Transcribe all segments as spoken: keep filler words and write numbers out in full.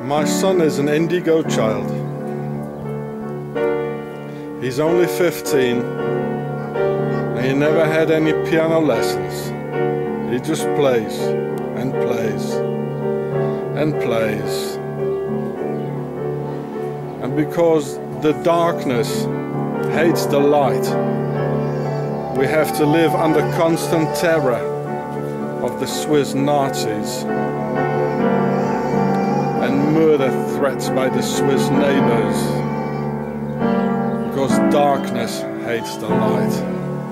My son is an indigo child. He's only fifteen and he never had any piano lessons. He just plays and plays and plays. And because the darkness hates the light, we have to live under constant terror of the Swiss Nazis and murder threats by the Swiss neighbors, because darkness hates the light.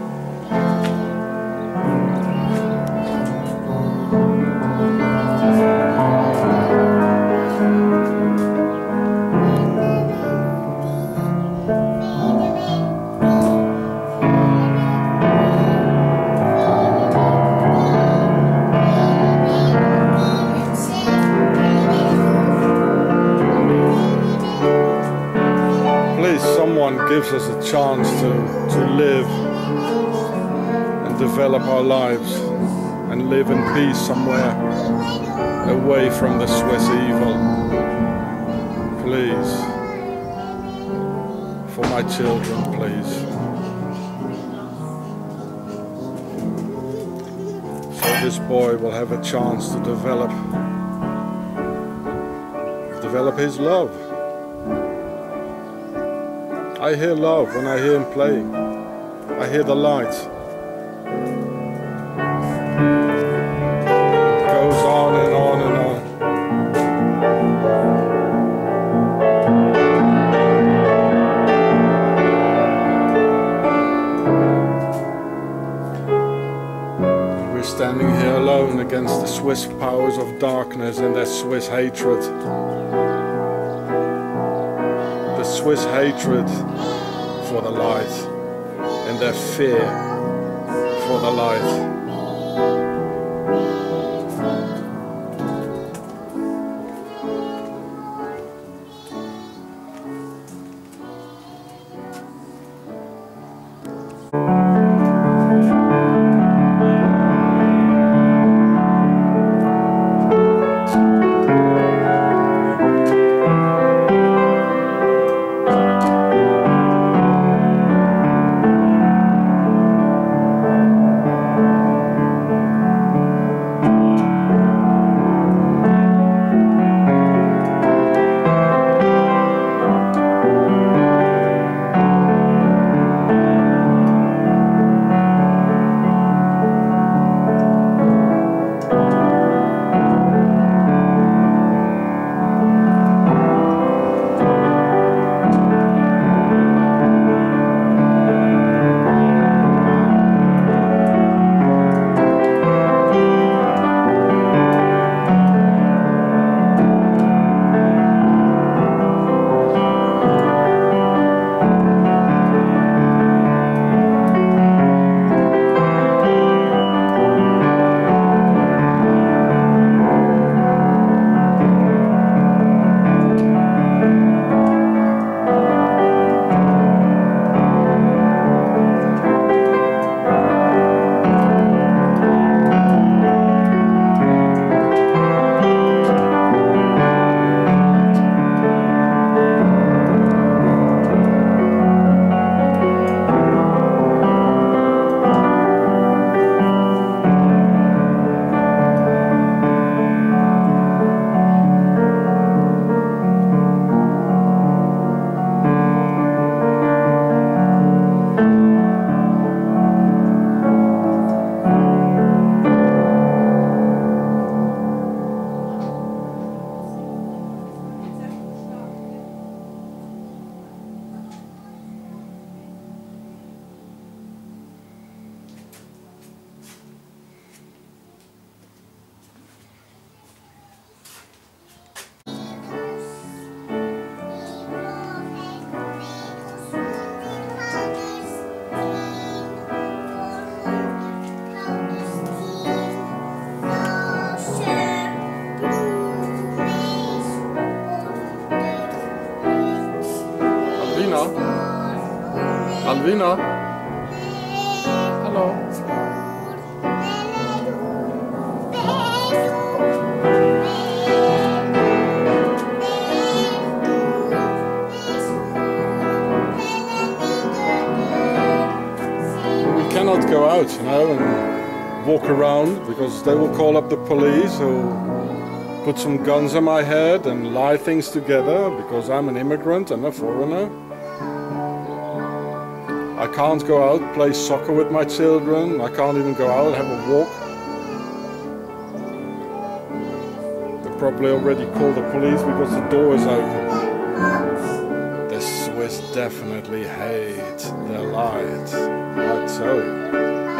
Someone gives us a chance to, to live and develop our lives and live in peace somewhere away from the Swiss evil. Please, for my children, please. So this boy will have a chance to develop, develop his love. I hear love when I hear him playing. I hear the light. It goes on and on and on. We're standing here alone against the Swiss powers of darkness and their Swiss hatred. The Swiss hatred for the light and their fear for the light. Alvina? Hallo? out, you know, and walk around, because they will call up the police or put some guns on my head and lie things together because I'm an immigrant and a foreigner. I can't go out, play soccer with my children. I can't even go out and have a walk. They probably already called the police because the door is open. The Swiss definitely hate their light, I tell you.